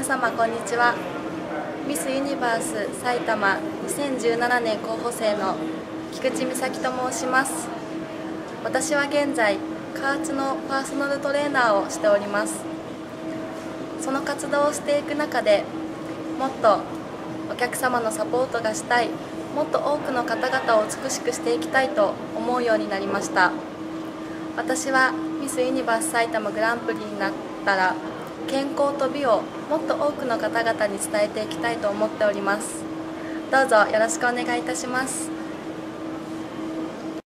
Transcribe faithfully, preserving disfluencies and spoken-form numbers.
様こんにちは。ミスユニバース埼玉にせんじゅうななねん候補生の菊池美咲と申します。私は現在加圧のパーソナルトレーナーをしております。その活動をしていく中でもっとお客様のサポートがしたい、もっと多くの方々を美しくしていきたいと思うようになりました。私はミスユニバース埼玉グランプリになったら健康と美をもっと多くの方々に伝えていきたいと思っております。どうぞよろしくお願いいたします。